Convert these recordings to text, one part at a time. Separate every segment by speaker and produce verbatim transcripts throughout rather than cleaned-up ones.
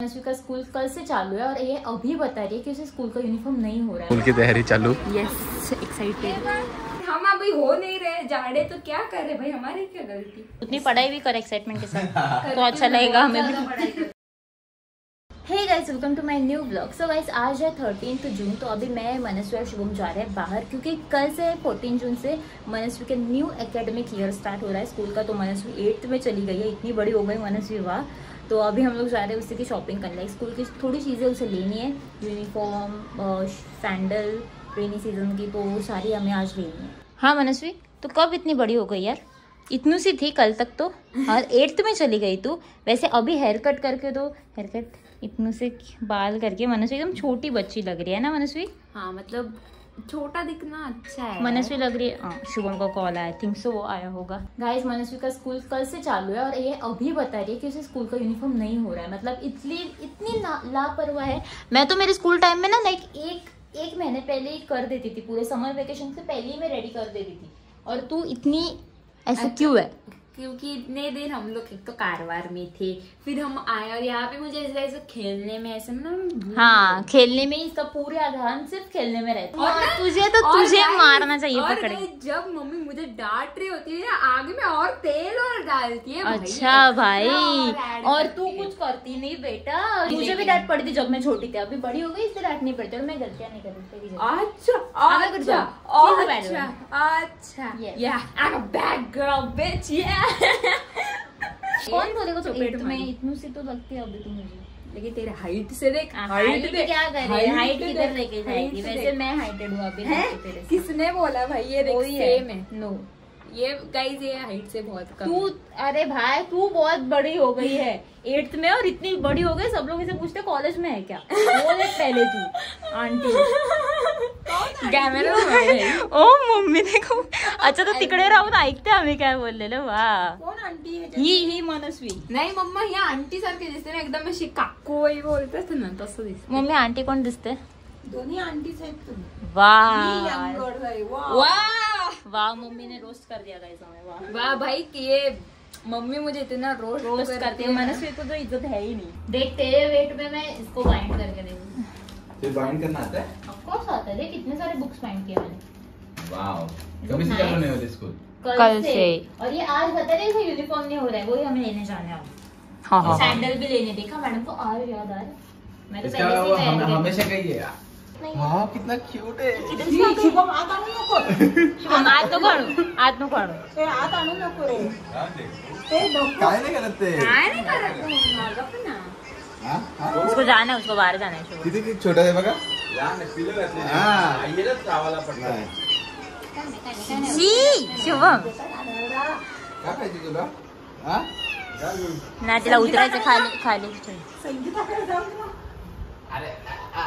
Speaker 1: मनस्वी का स्कूल कल से चालू है और ये अभी बता रही है कि उसे स्कूल का यूनिफॉर्म नहीं हो रहा है।
Speaker 2: स्कूल की तैयारी चालू।
Speaker 1: Yes, excited.
Speaker 3: हम अभी हो नहीं रहे जाड़े तो क्या कर रहे भाई, हमारी क्या गलती।
Speaker 1: उतनी पढ़ाई भी कर एक्साइटमेंट के साथ तो अच्छा लगेगा हमें भी। Hey guys, welcome to my new blog. So guys, आज है थर्टीन्थ जून। तो अभी मैं, मनस्वी और शुभम जा रहे हैं बाहर क्योंकि कल से फोर्टीन जून से मनस्वी के न्यू एकेडमिक ईयर स्टार्ट हो रहा है स्कूल का। तो मनस्वी एट्थ में चली गई है, इतनी बड़ी हो गई मनस्वी, वाह। तो अभी हम लोग जा रहे हैं उसी की शॉपिंग करने। लाइक स्कूल की थोड़ी चीज़ें उसे लेनी है, यूनिफॉर्म, सैंडल, रेनी सीजन की, तो वो सारी हमें आज लेनी है। हाँ मनस्वी, तो कब इतनी बड़ी हो गई यार? इतनी सी थी कल तक तो, और एट्थ में चली गई तू। वैसे अभी हेयर कट करके दो, हेयर कट इतनू से बाल करके मनस्वी एकदम छोटी बच्ची लग रही है ना मनस्वी?
Speaker 3: हाँ मतलब छोटा दिखना अच्छा है।
Speaker 1: मनस्वी लग रही है। हाँ, शुभम का कॉल आया, थिंक सो वो आया होगा। गाइस, मनस्वी का स्कूल कल से चालू है और ये अभी बता रही है कि उसे स्कूल का यूनिफॉर्म नहीं हो रहा है। मतलब इतनी इतनी लापरवाह है। मैं तो मेरे स्कूल टाइम में ना लाइक एक एक महीने पहले ही कर देती थी, पूरे समर वेकेशन से पहले ही मैं रेडी कर देती थी। और तू इतनी ऐसा क्यों है?
Speaker 3: क्योंकि इतने दिन हम लोग एक तो कारवार में थे, फिर हम आए और यहाँ पे मुझे ऐसा ऐसा खेलने में ऐसा ना,
Speaker 1: हाँ खेलने में ही इसका पूरे आधार सिर्फ खेलने में रहता है।
Speaker 3: और
Speaker 1: तुझे तो तुझे मारना चाहिए
Speaker 3: और
Speaker 1: पकड़ के।
Speaker 3: जब मम्मी मुझे डांट रही होती है आगे में और तेल और डालती है।
Speaker 1: अच्छा भाई, और तू कुछ करती नहीं बेटा। मुझे भी डांट पड़ी थी जब मैं छोटी थी, अभी बड़ी हो गई इससे डांट नहीं पड़ती और मैं गलतियां नहीं करती।
Speaker 3: अच्छा अच्छा अच्छा, yeah, I'm a bad girl, bitch, yeah.
Speaker 1: कौन बोलेगा तो एट में इतनी सी तो लगती है अभी तो मुझे।
Speaker 3: लेकिन तेरे हाइट से देख,
Speaker 1: हाइट पे क्या करे, हाइट किधर लेके जाएगी? वैसे मैं हाइटेड हूँ अभी तेरे से।
Speaker 3: किसने बोला भाई? ये देख सेम है।
Speaker 1: नो,
Speaker 3: ये गाइस ये हाइट से बहुत कम।
Speaker 1: तू, अरे भाई तू बहुत बड़ी हो गई है एट्थ में, और इतनी बड़ी हो गई सब लोग इसे पूछते कॉलेज में है क्या? बोले पहले तू आंटी
Speaker 3: कैमरा
Speaker 1: ओ मम्मी देखो। अच्छा तो तिकडे राहून ऐकते आम्ही काय बोललेलं। वाह,
Speaker 3: कौन आंटी है?
Speaker 1: ही ही मनस्वी।
Speaker 3: नाही मम्मा, या आंटी सारखे दिसते ना, एकदम अशी काकू वही बोलतेस ना, तसं दिसते।
Speaker 1: मम्मी आंटी कोण दिसते?
Speaker 3: दोन्ही आंटीच आहेत तुम्ही।
Speaker 1: वाह
Speaker 3: वाह
Speaker 1: वाह, मम्मी ने रोस्ट कर दिया गाइस हमें। वाह
Speaker 3: वाह भाई कि ये मम्मी मुझे इतना रोस्ट
Speaker 1: रोस्ट करती है। मनस्वी को तो इज्जत है ही नहीं। देख तेरे वेट में मैं इसको बाइंड करके देखूं।
Speaker 2: फिर बाइंड करना आता है?
Speaker 1: ऑफ कोर्स आता है। देख कितने सारे बुक्स बाइंड किए मैंने।
Speaker 2: वाओ, कभी से चालू नहीं होती स्कूल?
Speaker 1: कल, कल से।, से और ये आज बता रहे थे यूनिफॉर्म नहीं हो रहा है, वो ही हमें लेने जाने हैं। हाँ हाँ, सैंडल भी लेने। देखा मैडम को आज याद आ रहा है। मैं तो पहले से ही तैयार
Speaker 2: हमेशा कही है। वाह कितना क्यूट है।
Speaker 3: शुभम आत आणू नको।
Speaker 1: शुभम आत नको आणू, आत नको आणू,
Speaker 3: ते आत आणू नको रे। ते
Speaker 2: काय नाही करत ते?
Speaker 3: काय नाही करत तू ना।
Speaker 2: हां हां,
Speaker 1: उसको जाना है, उसको बाहर जाना है। शुभम
Speaker 2: किती किती छोटा आहे बघा। लहान आहे, पिलं घातले। हां, आईलाच लावायला पडतं।
Speaker 1: शी शुभम
Speaker 2: काय पाहिजे तुला? हां,
Speaker 1: ना तिला उतरायचं खाली खाली
Speaker 3: संगीताकडे जाऊ ना।
Speaker 1: अरे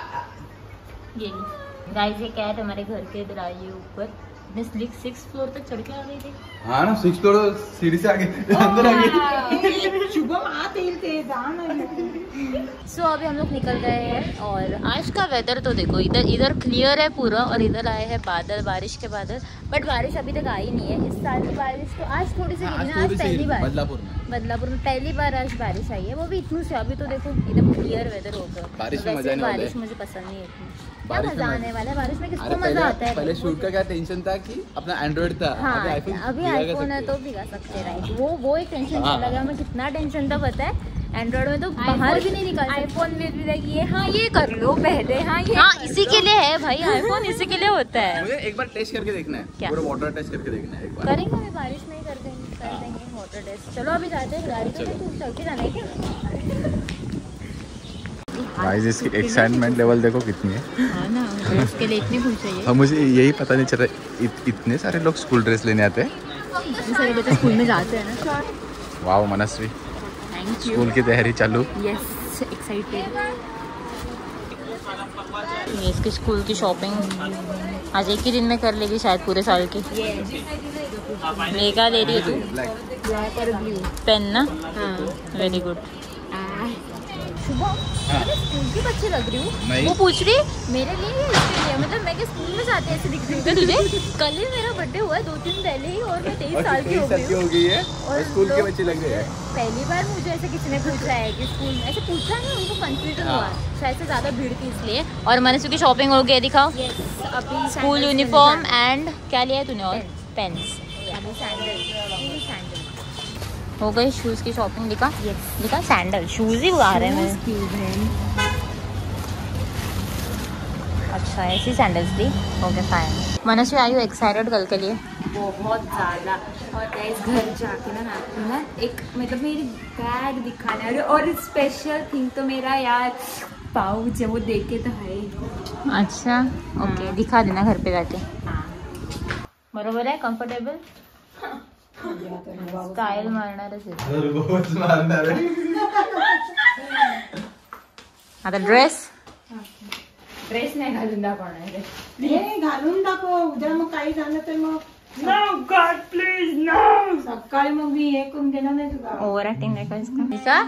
Speaker 1: गाइस, ये क्या है, हमारे घर के इधर आई है ऊपर। सिक्स फ्लोर तक चढ़ के आ गई थी।
Speaker 2: हाँ ना, सिक्स फ्लोर सीढ़ी से आगे अंदर आ गई।
Speaker 3: शुभम आते ही थे जाना।
Speaker 1: सो अभी हम लोग निकल रहे हैं और आज का वेदर तो देखो, इधर इधर क्लियर है पूरा और इधर आए हैं बादल, बारिश के बादल। बट बारिश अभी तक आई नहीं है। इस साल की बारिश तो आज थोड़ी सी गिरी ना, आज पहली बार
Speaker 2: बदलापुर में
Speaker 1: बदलापुर में पहली बार आज बारिश आई है, वो भी इतनी सी। अभी तो देखो एकदम क्लियर वेदर होगा।
Speaker 2: बारिश में मजा नहीं आता है।
Speaker 1: बारिश मुझे पसंद नहीं है इतनी। क्या
Speaker 2: बारिश
Speaker 1: मजा
Speaker 2: में
Speaker 1: आने वाला है बारिश में? किसको
Speaker 2: अरे
Speaker 1: मजा आता है?
Speaker 2: पहले शूट का क्या टेंशन था कि अपना एंड्रॉइड था।
Speaker 1: हाँ,
Speaker 2: अभी आईफोन
Speaker 1: अभी
Speaker 2: भिगा
Speaker 1: आईफोन है
Speaker 2: सकते
Speaker 1: तो भिगा सकते हैं, राइट। वो वो एक टेंशन
Speaker 2: हाँ।
Speaker 1: लगा हमें। कितना टेंशन था पता है? एंड्रॉइड में तो बाहर भी नहीं निकाल।
Speaker 3: आईफोन में भी लगी है, हाँ ये कर लो पहले, हाँ ये
Speaker 1: हाँ इसी के लिए है भाई, आईफोन इसी के लिए होता है।
Speaker 2: मुझे एक बार टेस्ट करके देखना है।
Speaker 1: क्या?
Speaker 2: पूरा वाटर टेस्ट करके देखना है एक बार।
Speaker 1: करेंगे अभी बारिश में ही कर देंगे, कर देंगे वाटर टेस्ट। चलो अभी जाते हैं गाड़ी पे। तू चल के जाना है क्या?
Speaker 2: गाइस, इसकी एक्साइटमेंट लेवल देखो कितनी है।
Speaker 1: हाँ ना, उसके लिए इतनी खुश है ये।
Speaker 2: और मुझे यही पता नहीं चल रहा इत, इतने सारे लोग स्कूल ड्रेस लेने आते हैं।
Speaker 1: इतने सारे बच्चे स्कूल में जाते हैं ना।
Speaker 2: Wow Manasvi,
Speaker 1: thank you.
Speaker 2: School की तैयारी चालू।
Speaker 1: Yes, excited. ये इसकी स्कूल की शॉपिंग आज एक ही दिन में कर लेगी शायद, पूरे साल की। ये क्या ले रही है तू?
Speaker 3: ब्लैक और ब्लू
Speaker 1: पेन ना?
Speaker 3: हाँ।
Speaker 1: Very good.
Speaker 3: शुभम
Speaker 2: हाँ।
Speaker 1: मैं स्कूल के बच्चे लग रही हूँ।
Speaker 2: नहीं।
Speaker 1: वो पूछ रही मेरे लिए या इसके लिए, मतलब मैं क्या स्कूल में जाते ऐसे दिख रही हूँ क्या तुझे? कल ही मेरा बर्थडे हुआ है, दो दिन पहले ही, और मैं तेईस साल की हो गई हूँ।
Speaker 2: हो गई है
Speaker 1: और
Speaker 2: और स्कूल के
Speaker 1: लोग-
Speaker 2: बच्चे लग रहे हैं।
Speaker 1: पहली बार मुझे ऐसे किसी ने पूछा है कि स्कूल में, ऐसे पूछा नहीं, उनको कंफ्यूजन हुआ शायद से ज़्यादा भीड़ थी इसलिए। और मनस्वी की शॉपिंग हो गई, दिखाओ।
Speaker 3: Yes, अभी
Speaker 1: स्कूल
Speaker 3: sandals
Speaker 1: यूनिफॉर्म
Speaker 3: मैंने
Speaker 1: एंड क्या लिया है तूने? और पेन्स
Speaker 3: जाना। अभी सैंडल, ये सैंडल।
Speaker 1: हो गई। शूज़ की शॉपिंग दिखा, दिखा सैंडल, शूज़ ही आ रहे हैं मेरे। अच्छा ऐसी सैंडल्स दी, okay fine. Manasvi are you excited कल के लिए?
Speaker 3: बहुत ज़्यादा। और गाइस घर जाके ना मैं आपको ना एक मतलब मेरी बैग दिखाने वाली हूँ। और स्पेशल थिंग तो मेरा यार पाउच है, वो देख के तो है।
Speaker 1: अच्छा ओके, दिखा देना घर पे जाके। बरोबर है, कंफर्टेबल स्टाइल मारणार आता ड्रेस
Speaker 3: ड्रेस नाही घालून दाखवणार आहे.
Speaker 4: हे घालून दाखव, उद्या मग काही झालं तर मग
Speaker 3: No God please no.
Speaker 4: सकाळी मग मी हे करून देणार नाही तुला.
Speaker 1: ओवर एक्टिंग देखा इसका, दिखा।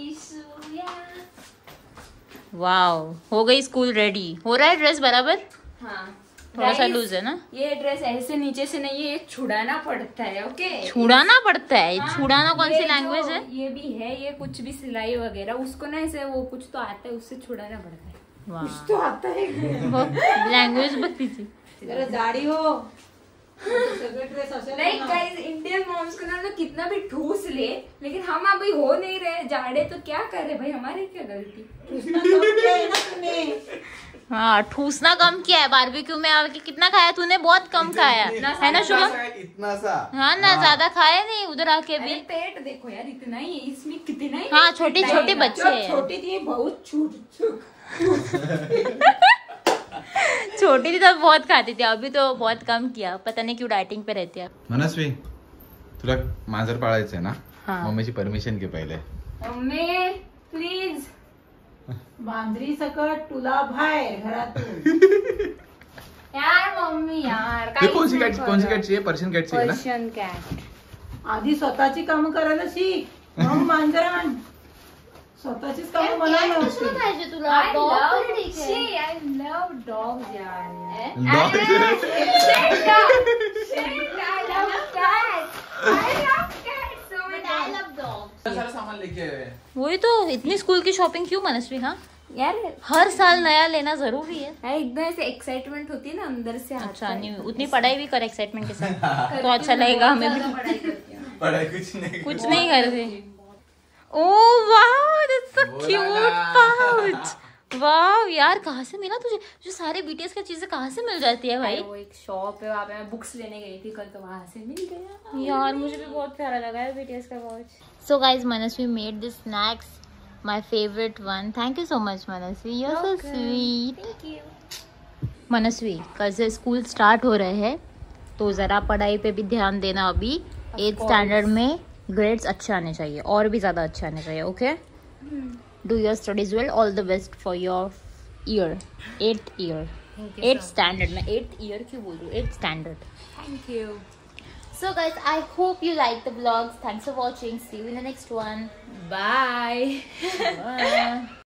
Speaker 1: वाओ, हो गई स्कूल रेडी। हो रहा है ड्रेस बराबर?
Speaker 3: हाँ
Speaker 1: थोड़ा सा
Speaker 3: Guys,
Speaker 1: लूज है ना?
Speaker 3: ये ड्रेस ऐसे नीचे से नहीं है, ये छुड़ाना पड़ता है। ओके,
Speaker 1: छुड़ाना पड़ता है?
Speaker 3: हाँ,
Speaker 1: छुड़ाना कौन सी
Speaker 3: ये
Speaker 1: लैंग्वेज
Speaker 3: जो-
Speaker 1: है?
Speaker 3: ये भी है, ये कुछ भी सिलाई वगैरह उसको ना ऐसे वो कुछ तो आता है, उससे छुड़ाना पड़ता है।
Speaker 1: वाह,
Speaker 4: तो आता है
Speaker 1: लैंग्वेज बघ तिची।
Speaker 4: जरा जाडी हो, सगळे ड्रेस असे
Speaker 3: नहीं गाइस, इंडियन मॉम्स को ना लोग कितना भी ठूस ले, लेकिन हम अभी हो नहीं रहे जाड़े, तो क्या करे भाई, हमारी क्या गलती।
Speaker 4: कृष्णा कम किया है ना तूने.
Speaker 1: हाँ ठूसना कम किया है। बारबेक्यू में आके कितना खाया तूने? बहुत कम खाया है ना शुभम?
Speaker 2: इतना सा।
Speaker 1: हाँ ना, ज्यादा खाया नहीं उधर आके
Speaker 3: अरे
Speaker 1: भी।
Speaker 3: पेट देखो यार, इतना ही है, इसमें कितना ही।
Speaker 1: हाँ छोटे छोटे
Speaker 3: नहीं,
Speaker 1: बच्चे हैं।
Speaker 4: छोटी थी बहुत छूट छूट.
Speaker 1: छोटी थी तब बहुत खाती थी, अभी तो बहुत कम किया, पता नहीं क्यों डाइटिंग पे रहती है।
Speaker 2: मनस्वी, तुला मांजर पाळायचंय ना?
Speaker 1: हाँ।
Speaker 2: मम्मीची परमिशन घे पहिले.
Speaker 3: Mummy please.
Speaker 4: मांजरी सकट तुला बाहेर घरातून.
Speaker 3: यार मम्मी यार
Speaker 2: ते कोणसी कॅट कोणसी कॅटची आहे? पर्शियन कॅटची आहे ना?
Speaker 3: Persian cat.
Speaker 4: आधी स्वतःची कामं करायला शिक, मग मांजर आण. स्वतःचीच कामं मला नव्हती.
Speaker 1: पाहिजे
Speaker 3: I
Speaker 1: तुला? Dog
Speaker 3: love,
Speaker 1: तरी ठीक आहे.
Speaker 3: see, I love dogs यार.
Speaker 2: Dog.
Speaker 3: Shut up, shut up, I love cats. I love cats so much.
Speaker 1: I love dogs.
Speaker 2: सारा सामान लेके आए.
Speaker 1: वही तो, इतनी स्कूल की शॉपिंग क्यों मनस्वी? हाँ
Speaker 3: यार
Speaker 1: हर साल नया लेना जरूरी है।
Speaker 3: यार एकदम ऐसे एक्साइटमेंट होती है ना अंदर से।
Speaker 1: अच्छा नहीं, उतनी पढ़ाई भी कर एक्साइटमेंट के साथ तो अच्छा लगेगा हमें भी।
Speaker 3: पढ़ाई करती हूँ।
Speaker 2: पढ़ाई कुछ नहीं.
Speaker 1: कुछ नहीं करते। ओह वाओ, दैट्स सो
Speaker 2: बोला
Speaker 1: क्यूट
Speaker 2: ना।
Speaker 1: पाउच। वाओ यार, कहाँ से मिला तुझे? जो सारे बीटीएस की चीजें कहाँ से मिल जाती है भाई?
Speaker 3: वो एक शॉप है, वहाँ पे मैं बुक्स लेने गई थी कल, तो वहाँ से मिल गया।
Speaker 1: यार मुझे भी बहुत प्यारा लगा है बीटीएस का watch. So guys, Manasvi made this snacks, my favourite one. Thank you so much Manasvi, you are so sweet. Manasvi, कल से स्कूल स्टार्ट हो रहे हैं, तो ज़रा पढ़ाई पे भी ध्यान देना। अभी एट्थ स्टैंडर्ड में ग्रेड्स अच्छे आने चाहिए, और भी ज़्यादा अच्छे आने चाहिए। Okay, do your studies well, all the best for your year, eighth year, eighth standard में। एट्थ ईयर क्यों बोल रही हूँ, eighth standard.
Speaker 3: Thank you.
Speaker 1: So guys, I hope you like the vlogs. Thanks for watching. See you in the next one.
Speaker 3: Bye.
Speaker 1: Bye.